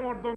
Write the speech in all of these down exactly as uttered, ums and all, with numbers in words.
সমর্থন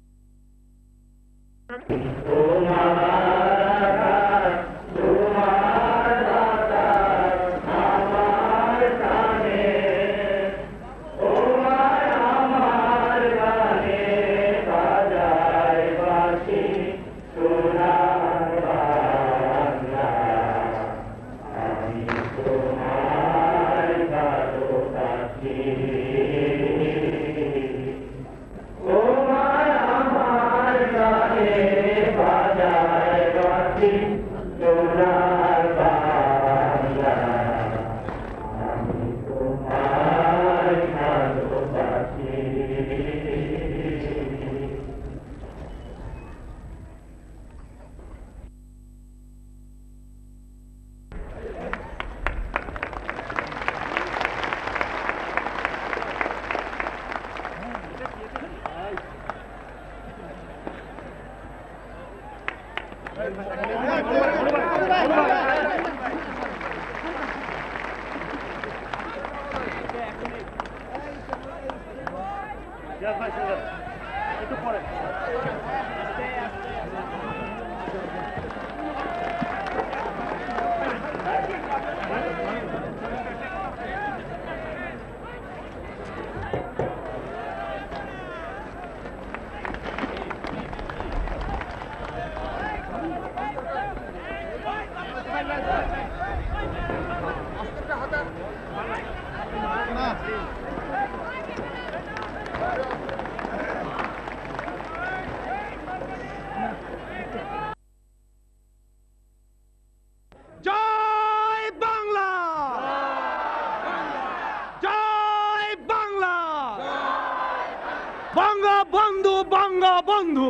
বঙ্গবন্ধু বঙ্গবন্ধু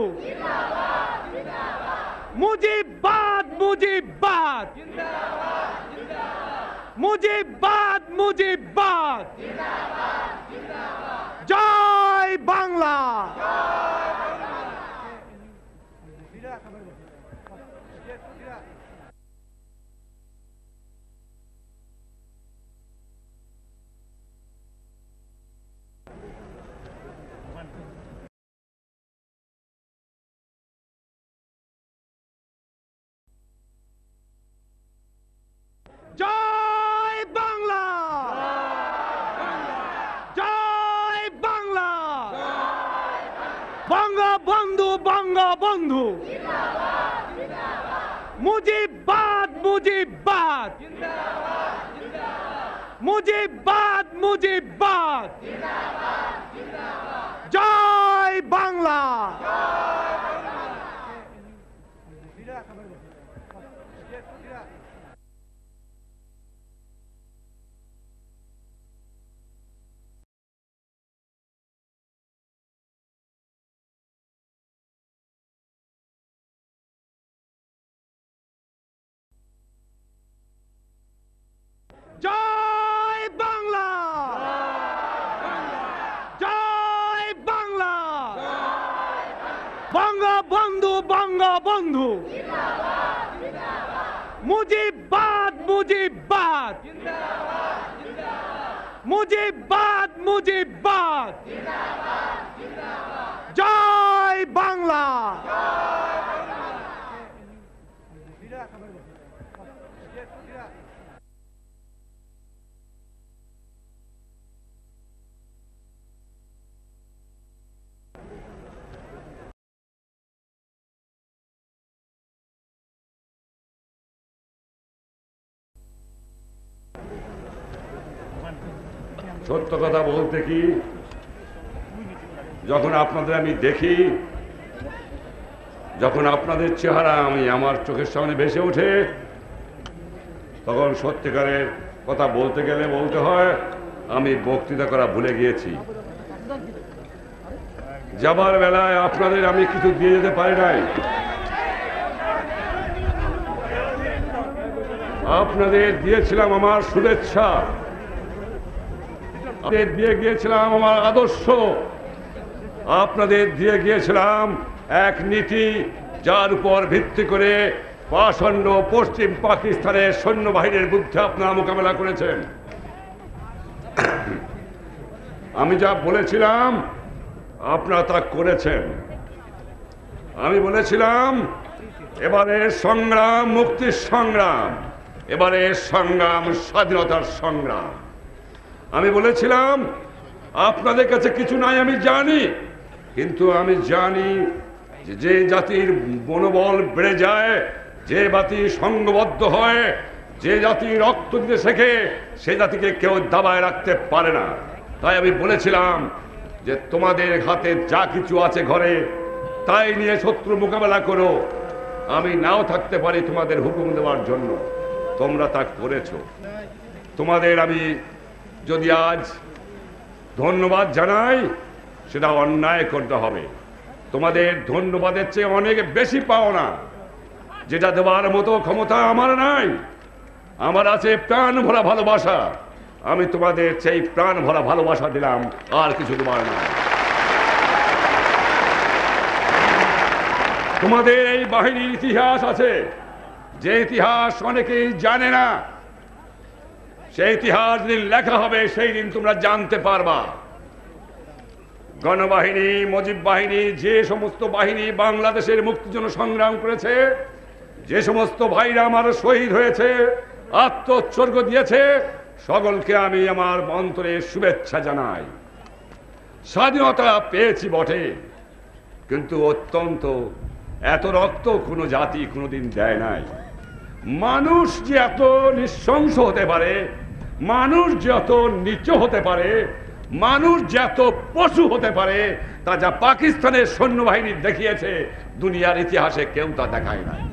মুজিবাদ মুজিবাদ মুজিবাদ মুজিবাদ জয় বাংলা। জয় বাংলা জয় বাংলা বঙ্গবন্ধু বঙ্গবন্ধু মুজিবাদ মুজিবাদ মুজিবাদ মুজিবাদ জয় বাংলা। জয় বাংলা জয় বাংলা বঙ্গবন্ধু বঙ্গবন্ধু মুজিবাদ মুজিবাদ মুজিবাদ মুজিবাদ জয় বাংলা। সত্য কথা বলতে কি, যখন আপনাদের আমি দেখি, যখন আপনাদের চেহারা আমি আমার চোখের সামনে ভেসে ওঠে, তখন সত্যিকারের কথা বলতে গেলে বলতে হয় আমি বক্তৃতা করা ভুলে গিয়েছি। যাবার বেলায় আপনাদের আমি কিছু দিয়ে যেতে পারি নাই। আপনাদের দিয়েছিলাম আমার শুভেচ্ছা, আপনাদের দিয়ে গিয়েছিলাম আমার আদর্শ, আপনাদের দিয়ে গিয়েছিলাম এক নীতি যার উপর ভিত্তি করে পাষণ্ড পশ্চিম পাকিস্তানের সৈন্যবাহিনীর বিরুদ্ধে আপনারা মোকাবেলা করেছেন। আমি যা বলেছিলাম আপনারা তা করেছেন। আমি বলেছিলাম এবারের সংগ্রাম মুক্তির সংগ্রাম, এবারের সংগ্রাম স্বাধীনতার সংগ্রাম। আমি বলেছিলাম আপনাদের কাছে কিছু নাই আমি জানি, কিন্তু আমি জানি যে যে জাতির মনোবল বেড়ে যায়, যে জাতি সংঘবদ্ধ হয়, যে জাতি রক্ত দিতে শেখে, সে জাতিকে কেউ দাবায় রাখতে পারে না। তাই আমি বলেছিলাম যে তোমাদের হাতে যা কিছু আছে ঘরে তাই নিয়ে শত্রু মোকাবেলা করো। আমি নাও থাকতে পারি তোমাদের হুকুম দেওয়ার জন্য, তোমরা তা করেছো। তোমাদের আমি যদি আজ ধন্যবাদ জানাই সেটা অন্যায় করতে হবে। তোমাদের ধন্যবাদের চেয়ে অনেক বেশি পাও না, যেটা দেওয়ার মতো ক্ষমতা আমার নাই। আমার আছে প্রাণ ভরা ভালোবাসা, আমি তোমাদের সেই প্রাণ ভরা ভালোবাসা দিলাম, আর কিছু দেওয়ার না। তোমাদের এই বাহিনীর ইতিহাস আছে, যে ইতিহাস অনেকেই জানে না। সেই ইতিহাস দিন লেখা হবে, সেই দিন তোমরা জানতে পারবা। গণবাহিনী, মুজিব বাহিনী, যে সমস্ত বাহিনী বাংলাদেশের মুক্তির জন্য সংগ্রাম করেছে, যে সমস্ত ভাইরা আমার শহীদ হয়েছে, আত্মোৎসর্গ দিয়েছে, সকলকে আমি আমার অন্তরে শুভেচ্ছা জানাই। স্বাধীনতা পেয়েছি বটে, কিন্তু অত্যন্ত এত রক্ত কোনো জাতি কোনোদিন দেয় নাই। মানুষ যে এত নৃশংস হতে পারে, মানুষ যে এত নিচু হতে পারে, মানুষ যে এত পশু হতে পারে, তা যা পাকিস্তানের সৈন্যবাহিনী দেখিয়েছে, দুনিয়ার ইতিহাসে কেউ তা দেখায় নাই।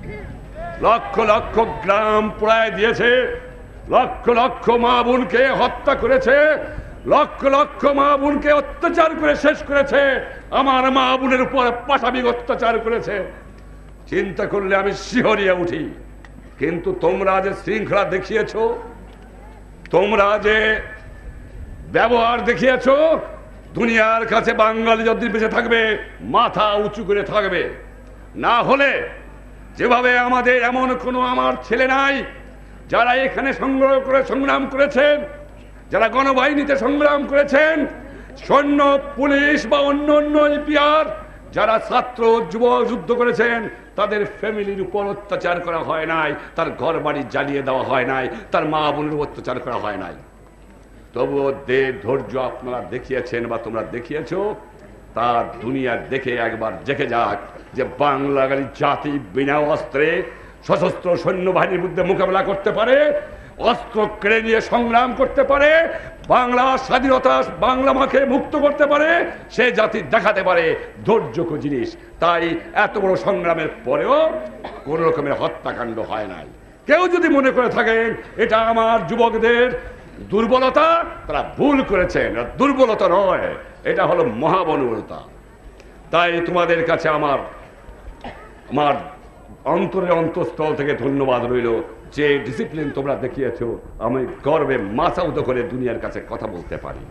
লক্ষ লক্ষ গ্রাম পোড়ায় দিয়েছে, লক্ষ লক্ষ মা বোনকে হত্যা করেছে, লক্ষ লক্ষ মা বোনকে অত্যাচার করে শেষ করেছে, আমার মা বোনের উপর পাশাবিক অত্যাচার করেছে। চিন্তা করলে আমি শিহরিয়া উঠি। কিন্তু তোমরা যে শৃঙ্খলা দেখিয়েছ, তোমরা যে ব্যবহার দেখিয়েছ, দুনিয়ার কাছে বাঙালি যদি বেঁচে থাকবে মাথা উঁচু করে থাকবে। না হলে যেভাবে আমাদের এমন কোনো আমার ছেলে নাই যারা এখানে সংগ্রহ করে সংগ্রাম করেছেন, যারা গণবাহিনীতে সংগ্রাম করেছেন, সৈন্য পুলিশ বা অন্য অন্য ইপিআর যারা ছাত্র যুব যুদ্ধ করেছেন, তাদের ফ্যামিলির উপর অত্যাচার করা হয় নাই, তার ঘর বাড়ি জ্বালিয়ে দেওয়া হয় নাই, তার মা বোনের অত্যাচার করা হয় নাই। তবুও যে ধৈর্য আপনারা দেখিয়েছেন বা তোমরা দেখিয়েছ, তা দুনিয়া দেখে একবার দেখে যাক যে বাংলার জাতি বিনা অস্ত্রে সশস্ত্র সৈন্যবাহিনীর বিরুদ্ধে মোকাবেলা করতে পারে, অস্ত্র কেড়ে নিয়ে সংগ্রাম করতে পারে, বাংলা স্বাধীনতা বাংলা মাকে মুক্ত করতে পারে, সে জাতি দেখাতে পারে ধৈর্যক জিনিস। তাই এত বড় সংগ্রামের পরেও কোন রকমের হত্যাকাণ্ড হয় নাই। কেউ যদি মনে করে থাকেন এটা আমার যুবকদের দুর্বলতা, তারা ভুল করেছেন। দুর্বলতা নয়, এটা হলো মহাবনবলতা। তাই তোমাদের কাছে আমার আমার অন্তরের অন্তঃস্থল থেকে ধন্যবাদ রইল, যে ডিসিপ্লিন তোমরা দেখিয়েছো, আমি গর্বে মাথা উঁচু করে দুনিয়ার কাছে কথা বলতে পারি।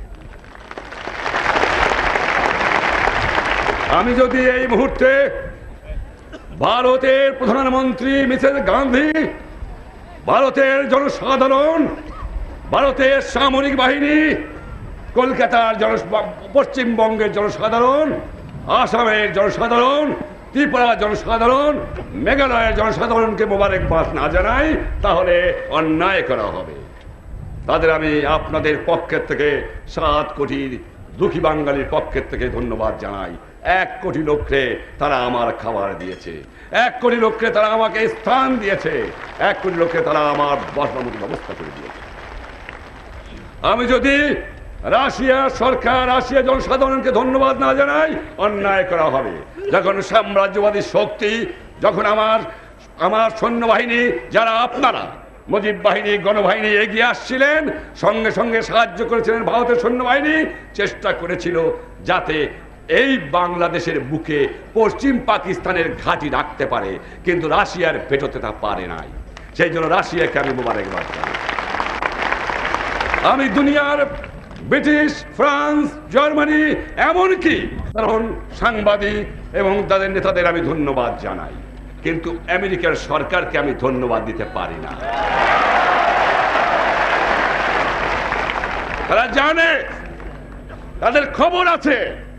আমি যদি এই মুহূর্তে ভারতের প্রধানমন্ত্রী মিসেস গান্ধী, ভারতের জনসাধারণ, ভারতের সামরিক বাহিনী, কলকাতার জন পশ্চিমবঙ্গের জনসাধারণ, আসামের জনসাধারণ, ত্রিপুরার জনসাধারণ, মেঘালয়ের জনসাধারণকে মোবারকবাদ না জানাই, তাহলে অন্যায় করা হবে। তাদের আমি আপনাদের পক্ষের থেকে, সাত কোটি দুঃখী বাঙালির পক্ষের থেকে ধন্যবাদ জানাই। এক কোটি লোককে তারা আমার খাবার দিয়েছে, এক কোটি লোককে তারা আমাকে স্থান দিয়েছে, এক কোটি লোককে তারা আমার বসবার মতো ব্যবস্থা করে দিয়েছে। আমি যদি রাশিয়া সরকার, রাশিয়া জনসাধারণকে ধন্যবাদ না জানাই, অন্যায় করা হবে। যখন সাম্রাজ্যবাদী শক্তি, যখন আমার আমার সৈন্যবাহিনী, যারা আপনারা মুজিব বাহিনী, গণবাহিনী এগিয়ে আসছিলেন, সঙ্গে সঙ্গে সাহায্য করেছিলেন ভারতের সৈন্যবাহিনী, চেষ্টা করেছিল যাতে এই বাংলাদেশের বুকে পশ্চিম পাকিস্তানের ঘাঁটি রাখতে পারে, কিন্তু রাশিয়ার ভেটোতে তা পারে নাই। সেই জন্য রাশিয়াকে আমি মোবারকবাদ জানাই। আমি দুনিয়ার ব্রিটিশ, ফ্রান্স, জার্মানি, এমনকি কারণ সাংবাদিক এবং তাদের নেতাদের আমি ধন্যবাদ জানাই, কিন্তু আমেরিকার সরকারকে আমি ধন্যবাদ দিতে পারি না। তারা জানে, তাদের খবর আছে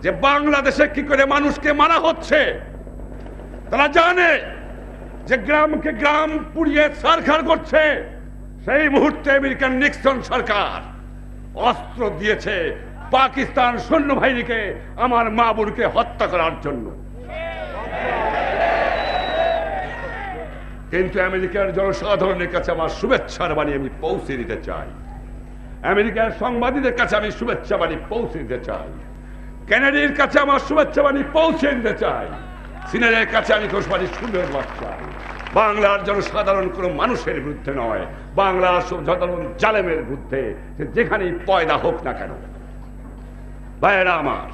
যে বাংলাদেশে কি করে মানুষকে মারা হচ্ছে। তারা জানে যে গ্রামকে গ্রাম পুড়িয়ে ছারখার করছে। সেই মুহূর্তে আমেরিকান নিক্সন সরকার অস্ত্র দিয়েছে পাকিস্তান সৈন্যবাহিনীকে আমার মা বোনকে হত্যা করার জন্য। কিন্তু আমেরিকার জনসাধারণের কাছে আমার শুভেচ্ছার বাণী আমি পৌঁছে দিতে চাই। আমেরিকার সাংবাদিকদের কাছে আমি শুভেচ্ছা বাণী পৌঁছে দিতে চাই। কেনেডির কাছে আমার শুভেচ্ছা বাণী পৌঁছে দিতে চাই। সিনেটের কাছে আমি ঘোষবাণী শুনতে চাই। বাংলার জনসাধারণ কোন মানুষের বিরুদ্ধে নয়, বাংলার সাধারণ জালেমের বিরুদ্ধে, যেখানেই পয়দা হোক না কেন। ভাইয়েরা আমার,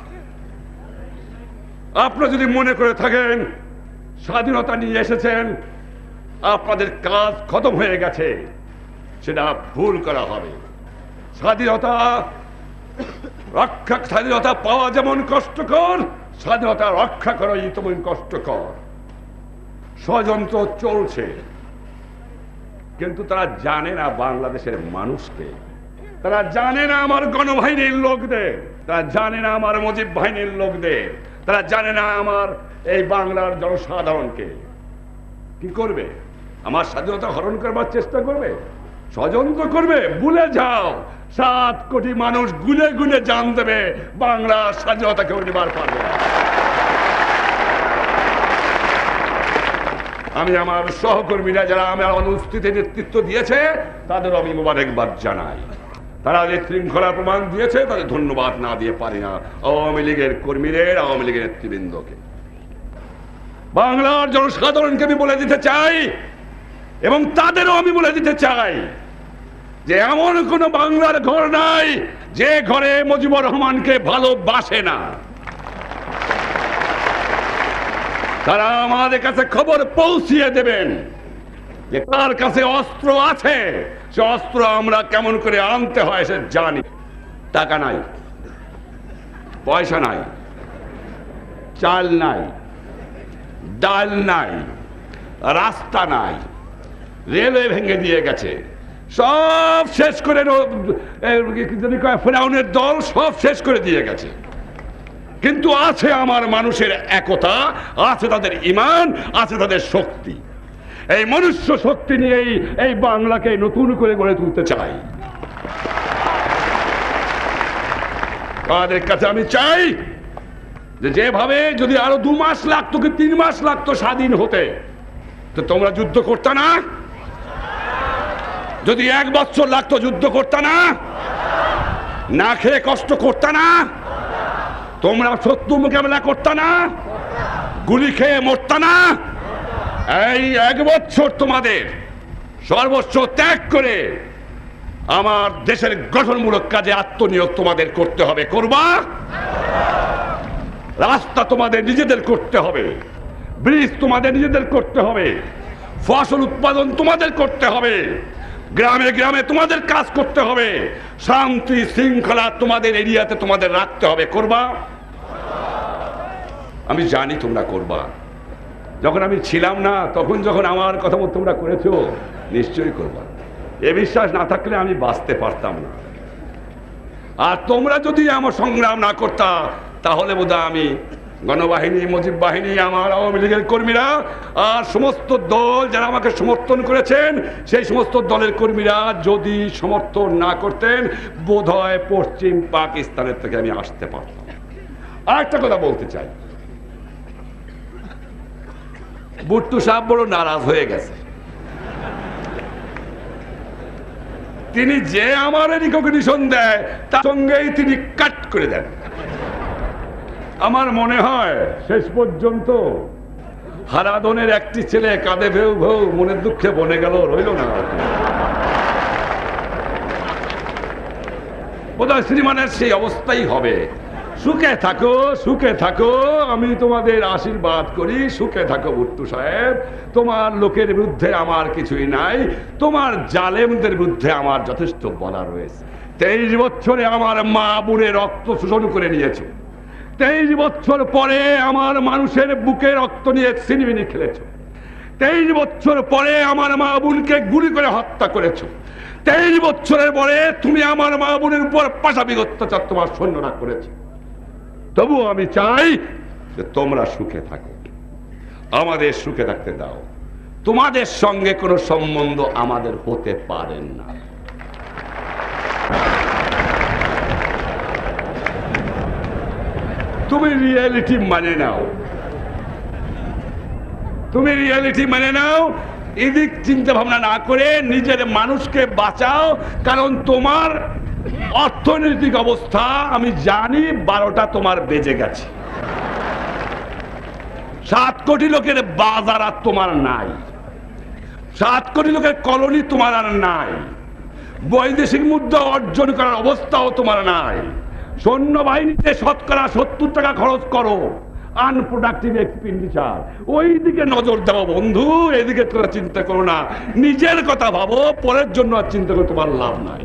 আপনারা যদি মনে করে থাকেন স্বাধীনতা নিয়ে এসেছেন, আপনাদের কাজ খতম হয়ে গেছে, সেটা ভুল করা হবে। স্বাধীনতা রক্ষা স্বাধীনতা পাওয়া যেমন কষ্টকর, স্বাধীনতা রক্ষা করাই তেমন কষ্টকর। ষড়যন্ত্র চলছে, কিন্তু তারা জানে না বাংলাদেশের মানুষকে, তারা জানে না আমার গণবাহিনীর লোকদের, তারা জানে না আমার মুজিব বাহিনীর লোকদের, তারা জানে না আমার এই বাংলার জনসাধারণকে। কি করবে? আমার স্বাধীনতা হরণ করবার চেষ্টা করবে, ষড়যন্ত্র করবে। ভুলে যাও, সাত কোটি মানুষ গুনে গুনে জান দেবে বাংলার স্বাধীনতা কেউ নিবার পারবে না। আমি আমার সহকর্মীরা যারা আমার অনুষ্ঠিতে নেতৃত্ব দিয়েছে তাদের আমি মোবারকবাদ জানাই। তারা যে শৃঙ্খলা প্রমাণ দিয়েছে তাদের ধন্যবাদ না দিয়ে পারি না আওয়ামী লীগের কর্মীদের, আওয়ামী লীগের নেতৃবৃন্দকে। বাংলার জনসাধারণকে আমি বলে দিতে চাই এবং তাদেরও আমি বলে দিতে চাই যে এমন কোন বাংলার ঘর নাই যে ঘরে মুজিবুর রহমানকে ভালোবাসে না। তারা আমাদের কাছে খবর পৌঁছিয়ে দেবেন যে তার কাছে অস্ত্র আছে, সে অস্ত্র আমরা কেমন করে আনতে হয় সে জানি। টাকা নাই, পয়সা নাই, চাল নাই, ডাল নাই, রাস্তা নাই, রেলওয়ে ভেঙে দিয়ে গেছে, সব শেষ করে ফেরাউনের দল সব শেষ করে দিয়ে গেছে। কিন্তু আছে আমার মানুষের একতা, আছে তাদের ঈমান, আছে তাদের শক্তি। এই মনুষ্য শক্তি নিয়েই এই বাংলাকে নতুন করে গড়ে তুলতে চাই। তাদের কাছে আমি চাই যে যেভাবে যদি আরো দু মাস লাগতো কি তিন মাস লাগতো স্বাধীন হতে, তো তোমরা যুদ্ধ করতে না? যদি এক বছর লাগতো যুদ্ধ করতে না? না খেয়ে কষ্ট করতে না? তোমরা শত্রু মোকাবেলা করতে না? গুলি খেয়ে মরতে না? এই এক বছর তোমাদের সর্বস্ব ত্যাগ করে আমার দেশের গঠনমূলক কাজে আত্মনিয়োগ তোমাদের করতে হবে। করবা? রাস্তা তোমাদের নিজেদের করতে হবে, ব্রিজ তোমাদের নিজেদের করতে হবে, ফসল উৎপাদন তোমাদের করতে হবে, গ্রামে গ্রামে তোমাদের কাজ করতে হবে, শান্তি শৃঙ্খলা তোমাদের এরিয়াতে তোমাদের রাখতে হবে। করবা? আমি জানি তোমরা করবা। যখন আমি ছিলাম না তখন যখন আমার কথা মতো তোমরা করেছো, নিশ্চয়ই করবা। এ বিশ্বাস না থাকলে আমি বাঁচতে পারতাম না। আর তোমরা যদি আমার সংগ্রাম না করতা তাহলে বোধহয় আমি গণবাহিনী, মুজিব বাহিনী, আমার আওয়ামী লীগের কর্মীরা আর সমস্ত দল যারা আমাকে সমর্থন করেছেন সেই সমস্ত দলের কর্মীরা যদি সমর্থন না করতেন বোধহয় পশ্চিম পাকিস্তানের থেকে আমি আসতে পারতাম। আর একটা কথা বলতে চাই, বুট্টু সাহেব বড় নারাজ হয়ে গেছে। তিনি যে আমার রিকগনিশন দেয় তার সঙ্গেই তিনি কাট করে দেন। আমার মনে হয় শেষ পর্যন্ত হারাদনের একটি ছেলে কাঁদে ভেউ ভেউ মনের দুঃখে বনে গেল, রইল না। বোধহয় শ্রীমানের সেই অবস্থাই হবে। সুখে থাকো, সুখে থাকো, আমি তোমাদের আশীর্বাদ করি। সুখে থাকো বুট্টু সাহেব, তোমার লোকের বিরুদ্ধে আমার কিছুই নাই, তোমার জালেমদের বিরুদ্ধে আমার যথেষ্ট বলা রয়েছে। তেইশ বছরে আমার মা বোনের রক্ত শোষণ করে নিয়েছে, তেইশ বছর পরে আমার মানুষের বুকে রক্ত নিয়ে ছিনিমিনি খেলেছ, তেইশ বছর পরে আমার মা বোনকে গুলি করে হত্যা করেছ, তেইশ বছরের পরে তুমি আমার মা বোনের উপর পাশাপাশি অত্যাচার তোমার সৈন্যরা করেছে। তবুও আমি চাই যে তোমরা সুখে থাকো, আমাদের সুখে থাকতে দাও। তোমাদের সঙ্গে কোনো সম্বন্ধ আমাদের হতে পারে না। তুমি রিয়েলিটি মানে নাও, তুমি রিয়েলিটি মানে নাও, এদিক চিন্তা ভাবনা না করে নিজের মানুষকে বাঁচাও। কারণ তোমার অর্থনৈতিক অবস্থা আমি জানি বারোটা তোমার বেজে গেছে। সাত কোটি লোকের বাজার আর তোমার নাই, সাত কোটি লোকের কলোনি তোমার আর নাই, বৈদেশিক মুদ্রা অর্জন করার অবস্থাও তোমার নাই। সৈন্যবাহিনীতে শতকরা সত্তর টাকা খরচ করো, আনপ্রোডাক্টিভ এক্সপেন্ডিচার। ওই দিকে নজর দাও বন্ধু, এদিকে তোমরা চিন্তা করো না, নিজের কথা ভাবো, পরের জন্য আর চিন্তা করে তোমার লাভ নাই।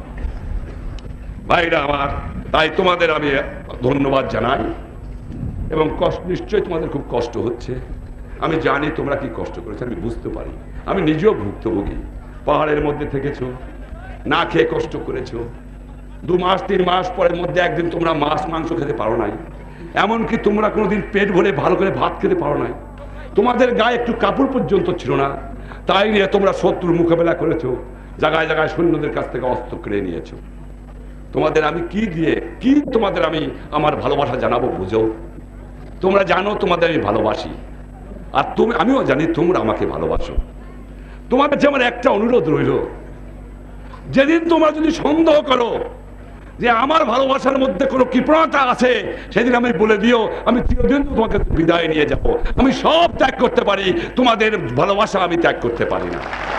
ভাইরা আমার, তাই তোমাদের আমি ধন্যবাদ জানাই। এবং কষ্ট, নিশ্চয়ই তোমাদের খুব কষ্ট হচ্ছে, আমি জানি তোমরা কি কষ্ট করেছো, আমি বুঝতে পারি। আমি নিজেও ভুক্তভোগী। পাহাড়ের মধ্যে থেকেছো, না খেয়ে কষ্ট করেছো, দু মাস তিন মাস পরের মধ্যে একদিন তোমরা মাছ মাংস খেতে পারো নাই, এমনকি তোমরা কোনোদিন পেট ভরে ভালো করে ভাত খেতে পারো নাই, তোমাদের গায়ে একটু কাপড় পর্যন্ত ছিল না। তাই নিয়ে তোমরা শত্রুর মোকাবেলা করেছো, জায়গায় জায়গায় সৈন্যদের কাছ থেকে অস্ত্র কেড়ে নিয়েছো। তোমাদের আমি কি দিয়ে, কি তোমাদের আমি আমার ভালোবাসা জানাবো বুঝো? তোমরা জানো তোমাদের আমি ভালোবাসি, আর তুমি, আমিও জানি তোমরা আমাকে ভালোবাসো। তোমাদের যে আমার একটা অনুরোধ রইল, যেদিন তোমরা যদি সন্দেহ করো যে আমার ভালোবাসার মধ্যে কোনো কৃপণতা আছে, সেদিন আমি বলে দিও আমি চিরদিন তোমাকে বিদায় নিয়ে যাব। আমি সব ত্যাগ করতে পারি, তোমাদের ভালোবাসা আমি ত্যাগ করতে পারি না।